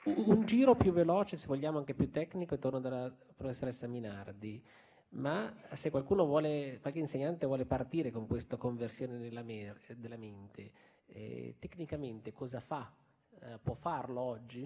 Un giro più veloce, se vogliamo anche più tecnico, intorno dalla professoressa Minardi. Ma se qualcuno vuole, qualche insegnante vuole partire con questa conversione della mente, tecnicamente cosa fa? Può farlo oggi?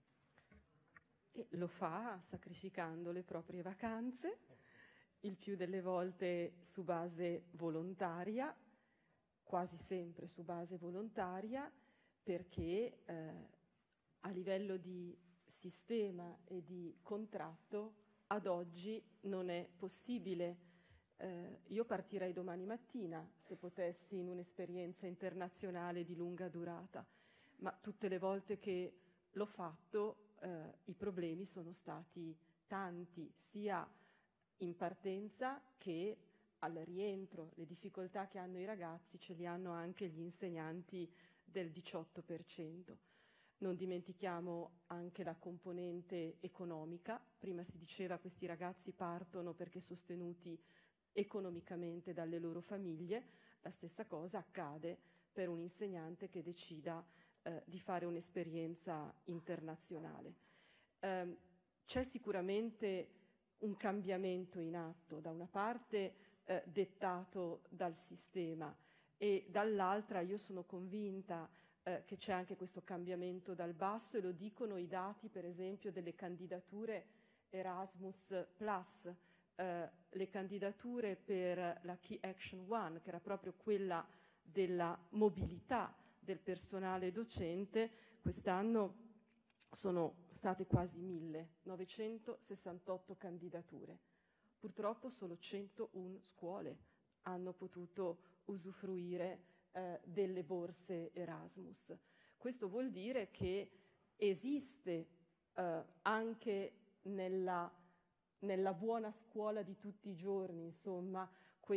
E lo fa sacrificando le proprie vacanze, il più delle volte su base volontaria, quasi sempre su base volontaria, perché a livello di sistema e di contratto ad oggi non è possibile. Io partirei domani mattina se potessi in un'esperienza internazionale di lunga durata, ma tutte le volte che l'ho fatto i problemi sono stati tanti, sia in partenza che al rientro. Le difficoltà che hanno i ragazzi ce li hanno anche gli insegnanti del 18%. Non dimentichiamo anche la componente economica. Prima si diceva che questi ragazzi partono perché sostenuti economicamente dalle loro famiglie. La stessa cosa accade per un insegnante che decida di fare un'esperienza internazionale. C'è sicuramente un cambiamento in atto, da una parte dettato dal sistema e dall'altra io sono convinta che c'è anche questo cambiamento dal basso, e lo dicono i dati per esempio delle candidature Erasmus+, le candidature per la Key Action 1, che era proprio quella della mobilità del personale docente. Quest'anno sono state quasi 1968 candidature. Purtroppo solo 101 scuole hanno potuto usufruire delle borse Erasmus. Questo vuol dire che esiste anche nella buona scuola di tutti i giorni, insomma,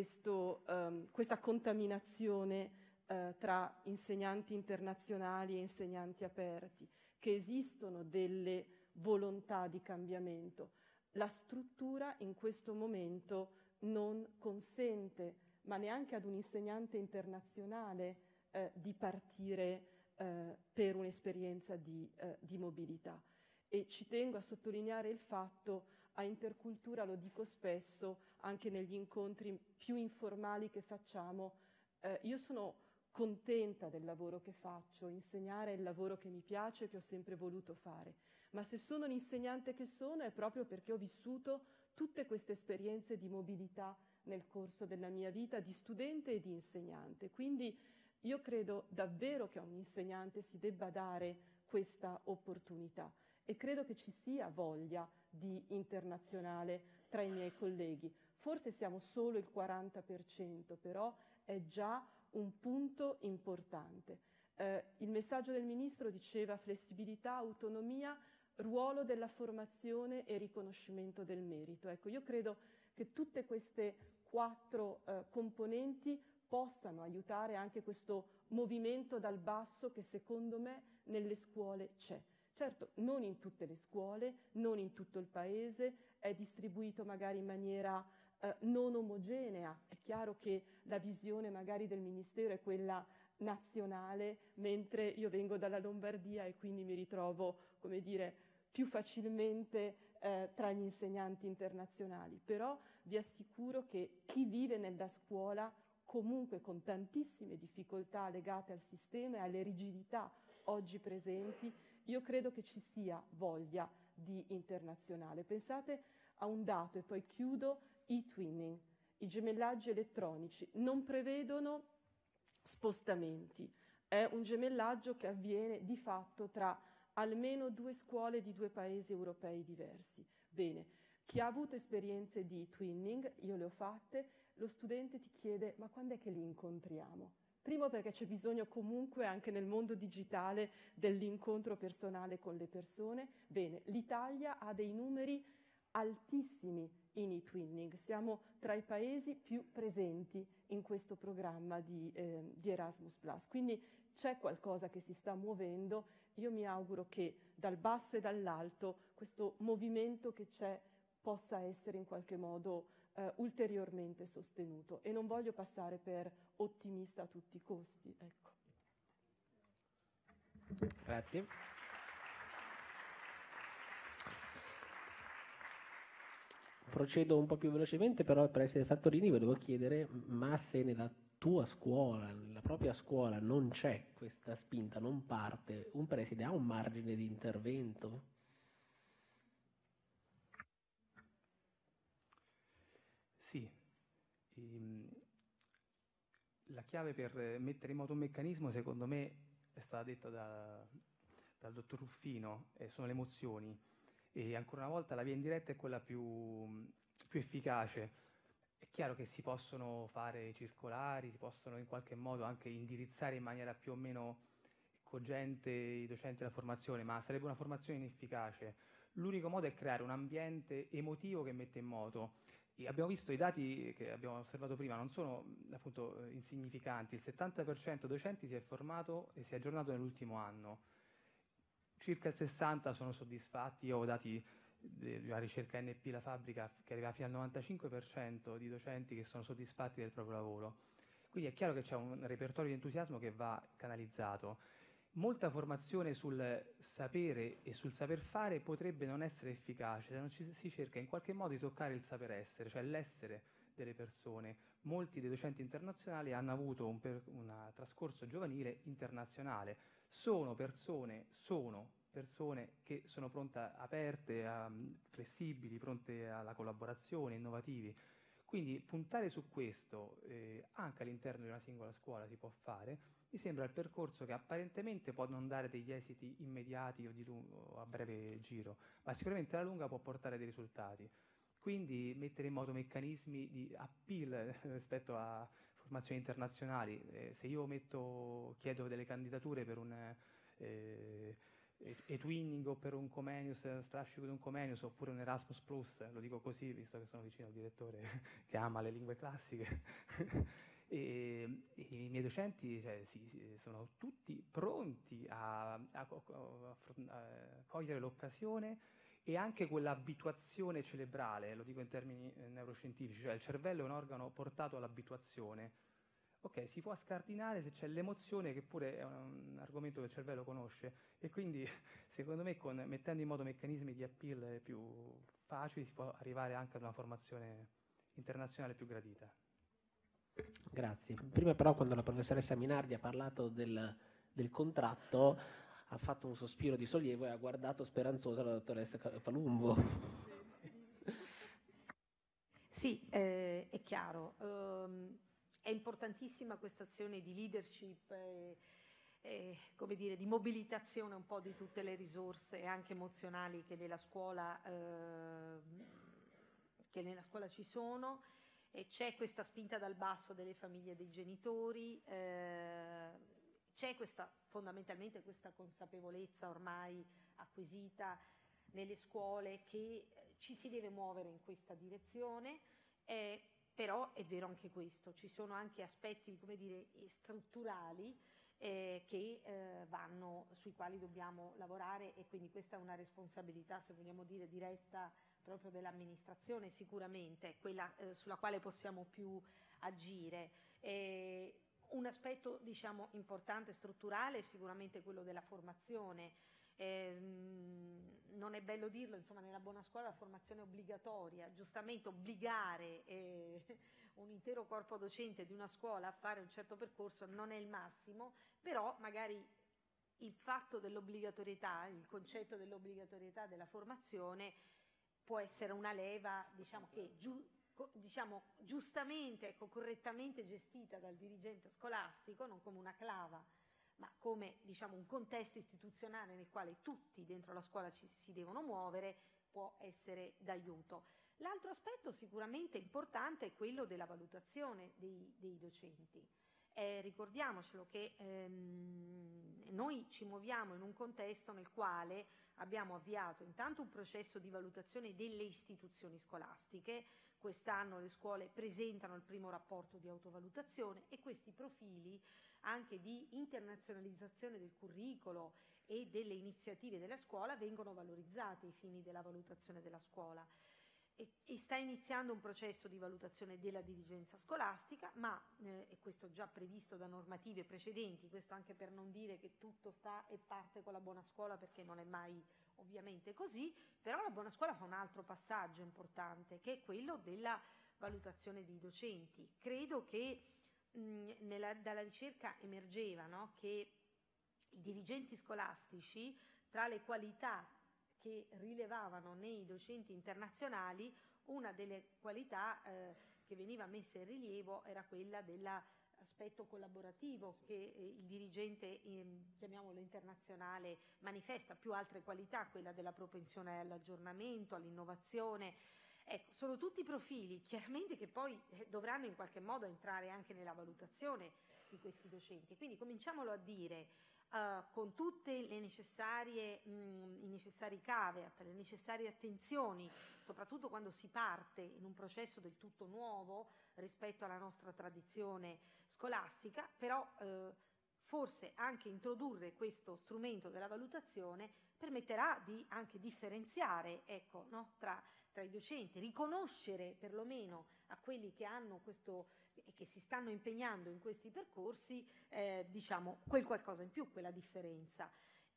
questa contaminazione tra insegnanti internazionali e insegnanti aperti, che esistono delle volontà di cambiamento. La struttura in questo momento non consente, ma neanche ad un insegnante internazionale, di partire per un'esperienza di mobilità. E ci tengo a sottolineare il fatto, a Intercultura lo dico spesso, anche negli incontri più informali che facciamo, io sono contenta del lavoro che faccio, insegnare è il lavoro che mi piace e che ho sempre voluto fare, ma se sono l'insegnante che sono è proprio perché ho vissuto tutte queste esperienze di mobilità nel corso della mia vita di studente e di insegnante. Quindi io credo davvero che a un insegnante si debba dare questa opportunità e credo che ci sia voglia di internazionale tra i miei colleghi. Forse siamo solo il 40%, però è già un punto importante. Il messaggio del Ministro diceva flessibilità, autonomia, ruolo della formazione e riconoscimento del merito. Ecco, io credo che tutte queste 4 componenti possano aiutare anche questo movimento dal basso che secondo me nelle scuole c'è. Certo, non in tutte le scuole, non in tutto il Paese, è distribuito magari in maniera non omogenea. È chiaro che la visione magari del Ministero è quella nazionale, mentre io vengo dalla Lombardia e quindi mi ritrovo, come dire, più facilmente tra gli insegnanti internazionali. Però vi assicuro che chi vive nella scuola, comunque con tantissime difficoltà legate al sistema e alle rigidità oggi presenti, io credo che ci sia voglia di internazionale. Pensate a un dato, e poi chiudo, e-twinning. I gemellaggi elettronici non prevedono spostamenti. È un gemellaggio che avviene di fatto tra almeno 2 scuole di 2 paesi europei diversi. Bene, chi ha avuto esperienze di twinning, io le ho fatte, lo studente ti chiede: ma quando è che li incontriamo? Primo perché c'è bisogno comunque anche nel mondo digitale dell'incontro personale con le persone. Bene, l'Italia ha dei numeri altissimi in e-twinning, siamo tra i paesi più presenti in questo programma di Erasmus+. Quindi c'è qualcosa che si sta muovendo, io mi auguro che dal basso e dall'alto questo movimento che c'è possa essere in qualche modo ulteriormente sostenuto, e non voglio passare per ottimista a tutti i costi. Ecco. Grazie. Procedo un po' più velocemente, però al preside Fattorini volevo chiedere, ma se nella tua scuola, nella propria scuola, non c'è questa spinta, non parte, un preside ha un margine di intervento? Sì, la chiave per mettere in moto un meccanismo, secondo me, è stata detta dal dottor Ruffino, sono le emozioni. E ancora una volta la via indiretta è quella più efficace. È chiaro che si possono fare circolari, si possono in qualche modo anche indirizzare in maniera più o meno cogente i docenti della formazione, ma sarebbe una formazione inefficace. L'unico modo è creare un ambiente emotivo che mette in moto. E abbiamo visto i dati che abbiamo osservato prima, non sono appunto insignificanti. Il 70% dei docenti si è formato e si è aggiornato nell'ultimo anno. Circa il 60% sono soddisfatti. Io ho dati della ricerca NP La Fabbrica che arriva fino al 95% di docenti che sono soddisfatti del proprio lavoro. Quindi è chiaro che c'è un repertorio di entusiasmo che va canalizzato. Molta formazione sul sapere e sul saper fare potrebbe non essere efficace se non si cerca in qualche modo di toccare il saper essere, cioè l'essere delle persone. Molti dei docenti internazionali hanno avuto un trascorso giovanile internazionale. Sono persone che sono pronte, aperte, flessibili, pronte alla collaborazione, innovativi. Quindi puntare su questo anche all'interno di una singola scuola si può fare. Mi sembra il percorso che apparentemente può non dare degli esiti immediati o a breve giro, ma sicuramente alla lunga può portare dei risultati. Quindi mettere in moto meccanismi di appeal rispetto a formazioni internazionali. Se io chiedo delle candidature per un e-twinning o per un Comenius, strascico di un Comenius oppure un Erasmus Plus, lo dico così visto che sono vicino al direttore che ama le lingue classiche, e i miei docenti sono tutti pronti a cogliere l'occasione e anche quell'abituazione cerebrale, lo dico in termini neuroscientifici, cioè il cervello è un organo portato all'abituazione. Ok, si può scardinare se c'è l'emozione, che pure è un argomento che il cervello conosce, e quindi secondo me mettendo in moto meccanismi di appeal più facili si può arrivare anche ad una formazione internazionale più gradita. Grazie. Prima però, quando la professoressa Minardi ha parlato del contratto, ha fatto un sospiro di sollievo e ha guardato speranzosa la dottoressa Palumbo. Sì, è chiaro. È importantissima questa azione di leadership, come dire, di mobilitazione un po' di tutte le risorse anche emozionali che nella scuola ci sono. E c'è questa spinta dal basso delle famiglie e dei genitori, c'è fondamentalmente questa consapevolezza ormai acquisita nelle scuole che ci si deve muovere in questa direzione, però è vero anche questo, ci sono anche aspetti, come dire, strutturali sui quali dobbiamo lavorare, e quindi questa è una responsabilità, se vogliamo dire, diretta proprio dell'amministrazione, sicuramente, quella sulla quale possiamo più agire. Un aspetto, diciamo, importante, strutturale, è sicuramente quello della formazione. Non è bello dirlo, insomma, nella buona scuola la formazione è obbligatoria. Giustamente obbligare un intero corpo docente di una scuola a fare un certo percorso non è il massimo, però magari il fatto dell'obbligatorietà, il concetto dell'obbligatorietà della formazione può essere una leva, diciamo, che giustamente, correttamente gestita dal dirigente scolastico, non come una clava, ma come, diciamo, un contesto istituzionale nel quale tutti dentro la scuola si devono muovere, può essere d'aiuto. L'altro aspetto sicuramente importante è quello della valutazione dei docenti. Ricordiamocelo che noi ci muoviamo in un contesto nel quale abbiamo avviato intanto un processo di valutazione delle istituzioni scolastiche. Quest'anno le scuole presentano il primo rapporto di autovalutazione e questi profili anche di internazionalizzazione del curricolo e delle iniziative della scuola vengono valorizzati ai fini della valutazione della scuola. E sta iniziando un processo di valutazione della dirigenza scolastica, ma e questo già previsto da normative precedenti, questo anche per non dire che tutto sta e parte con la buona scuola, perché non è mai ovviamente così, però la buona scuola fa un altro passaggio importante, che è quello della valutazione dei docenti. Credo che dalla ricerca emergeva, no, che i dirigenti scolastici, tra le qualità che rilevavano nei docenti internazionali, una delle qualità che veniva messa in rilievo era quella dell'aspetto collaborativo che il dirigente, chiamiamolo internazionale, manifesta, più altre qualità, quella della propensione all'aggiornamento, all'innovazione. Ecco, sono tutti profili chiaramente che poi dovranno in qualche modo entrare anche nella valutazione di questi docenti. Quindi cominciamolo a dire con tutte le necessarie, i necessari caveat, le necessarie attenzioni, soprattutto quando si parte in un processo del tutto nuovo rispetto alla nostra tradizione scolastica, però forse anche introdurre questo strumento della valutazione permetterà di anche differenziare, ecco, no, tra i docenti, riconoscere perlomeno a quelli che hanno questo e che si stanno impegnando in questi percorsi, diciamo, quel qualcosa in più, quella differenza.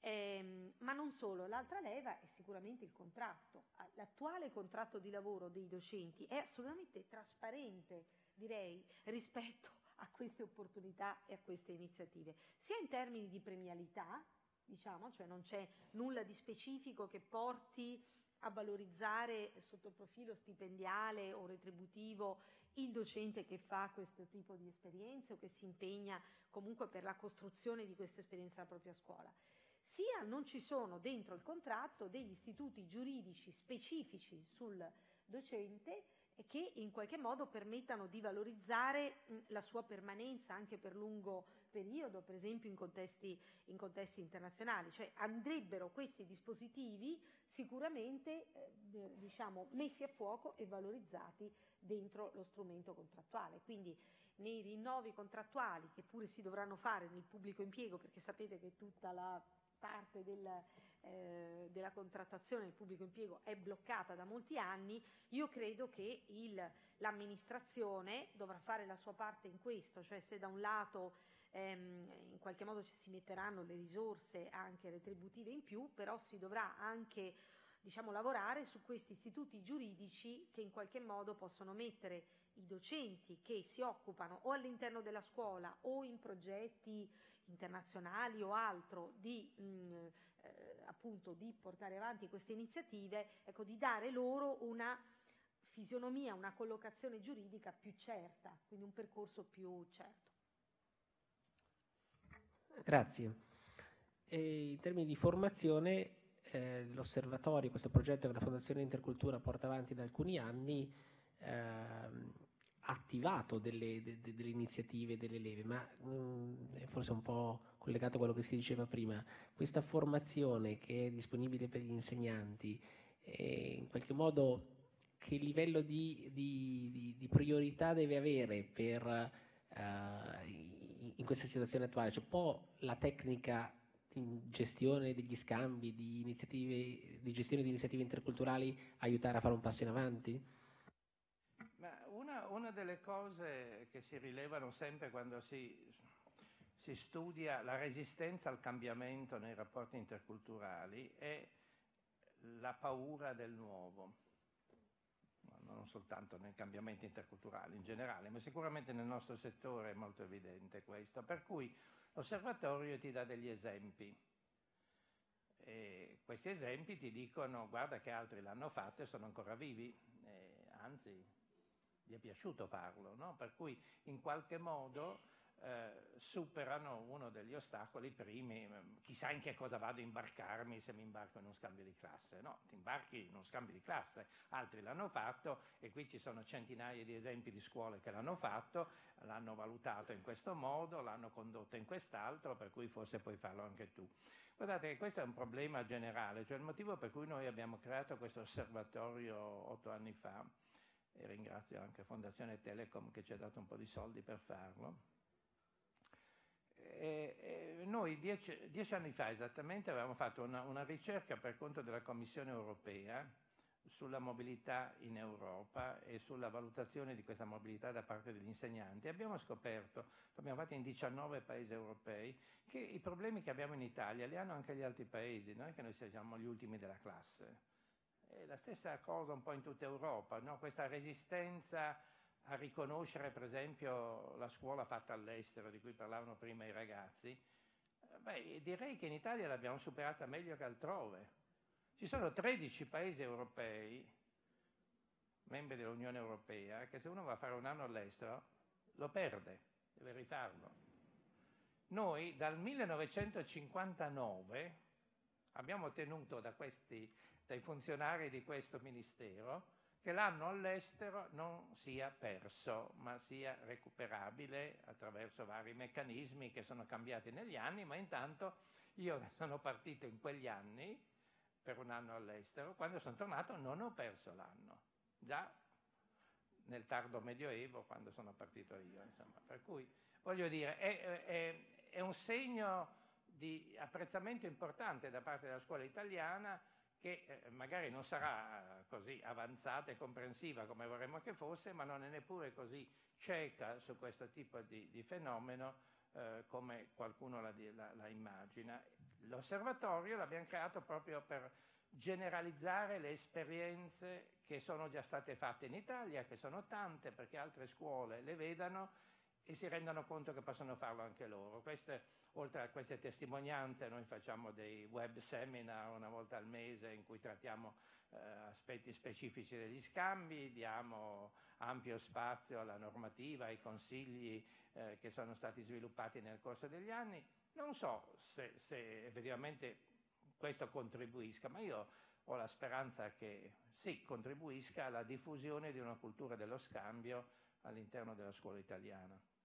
Ma non solo, l'altra leva è sicuramente il contratto. L'attuale contratto di lavoro dei docenti è assolutamente trasparente, direi, rispetto a queste opportunità e a queste iniziative, sia in termini di premialità, diciamo, cioè non c'è nulla di specifico che porti a valorizzare sotto il profilo stipendiale o retributivo il docente che fa questo tipo di esperienze o che si impegna comunque per la costruzione di questa esperienza nella propria scuola. Sia non ci sono dentro il contratto degli istituti giuridici specifici sul docente che in qualche modo permettano di valorizzare la sua permanenza anche per lungo periodo, per esempio in contesti internazionali. Cioè andrebbero questi dispositivi sicuramente diciamo, messi a fuoco e valorizzati dentro lo strumento contrattuale. Quindi nei rinnovi contrattuali, che pure si dovranno fare nel pubblico impiego, perché sapete che tutta la parte della contrattazione del pubblico impiego è bloccata da molti anni, io credo che l'amministrazione dovrà fare la sua parte in questo, cioè se da un lato in qualche modo ci si metteranno le risorse anche retributive in più, però si dovrà anche, diciamo, lavorare su questi istituti giuridici che in qualche modo possono mettere i docenti che si occupano o all'interno della scuola o in progetti internazionali o altro appunto di portare avanti queste iniziative, ecco, di dare loro una fisionomia, una collocazione giuridica più certa, quindi un percorso più certo. Grazie. In termini di formazione, l'osservatorio, questo progetto che la Fondazione Intercultura porta avanti da alcuni anni, ha attivato delle iniziative, delle leve, ma è forse un po' collegato a quello che si diceva prima. Questa formazione che è disponibile per gli insegnanti, in qualche modo che livello di priorità deve avere in questa situazione attuale? Cioè, può la tecnica di gestione degli scambi, di gestione di iniziative interculturali aiutare a fare un passo in avanti? Una delle cose che si rilevano sempre quando si studia la resistenza al cambiamento nei rapporti interculturali è la paura del nuovo, non soltanto nei cambiamenti interculturali in generale, ma sicuramente nel nostro settore è molto evidente questo, per cui l'osservatorio ti dà degli esempi e questi esempi ti dicono guarda che altri l'hanno fatto e sono ancora vivi, anzi gli è piaciuto farlo, no? Per cui in qualche modo superano uno degli ostacoli primi. Chissà in che cosa vado a imbarcarmi se mi imbarco in uno scambio di classe. No, ti imbarchi in uno scambio di classe, altri l'hanno fatto e qui ci sono centinaia di esempi di scuole che l'hanno fatto, l'hanno valutato in questo modo, l'hanno condotto in quest'altro, per cui forse puoi farlo anche tu. Guardate che questo è un problema generale, cioè il motivo per cui noi abbiamo creato questo osservatorio 8 anni fa, e ringrazio anche Fondazione Telecom che ci ha dato un po' di soldi per farlo. Noi 10 anni fa esattamente avevamo fatto una ricerca per conto della Commissione europea sulla mobilità in Europa e sulla valutazione di questa mobilità da parte degli insegnanti, abbiamo scoperto, l'abbiamo fatto in 19 paesi europei, che i problemi che abbiamo in Italia li hanno anche gli altri paesi, non è che noi siamo gli ultimi della classe. È la stessa cosa un po' in tutta Europa, no? Questa resistenza a riconoscere per esempio la scuola fatta all'estero, di cui parlavano prima i ragazzi, direi che in Italia l'abbiamo superata meglio che altrove. Ci sono 13 paesi europei, membri dell'Unione Europea, che se uno va a fare un anno all'estero lo perde, deve rifarlo. Noi dal 1959 abbiamo ottenuto dai funzionari di questo Ministero che l'anno all'estero non sia perso, ma sia recuperabile attraverso vari meccanismi che sono cambiati negli anni, ma intanto io che sono partito in quegli anni per un anno all'estero, quando sono tornato non ho perso l'anno, già nel tardo medioevo quando sono partito io, insomma. Per cui voglio dire, è un segno di apprezzamento importante da parte della scuola italiana, che magari non sarà così avanzata e comprensiva come vorremmo che fosse, ma non è neppure così cieca su questo tipo di fenomeno come qualcuno la immagina. L'osservatorio l'abbiamo creato proprio per generalizzare le esperienze che sono già state fatte in Italia, che sono tante, perché altre scuole le vedano e si rendano conto che possono farlo anche loro. Oltre a queste testimonianze, noi facciamo dei web seminar una volta al mese in cui trattiamo aspetti specifici degli scambi, diamo ampio spazio alla normativa, ai consigli che sono stati sviluppati nel corso degli anni. Non so se effettivamente questo contribuisca, ma io ho la speranza che sì, contribuisca alla diffusione di una cultura dello scambio all'interno della scuola italiana.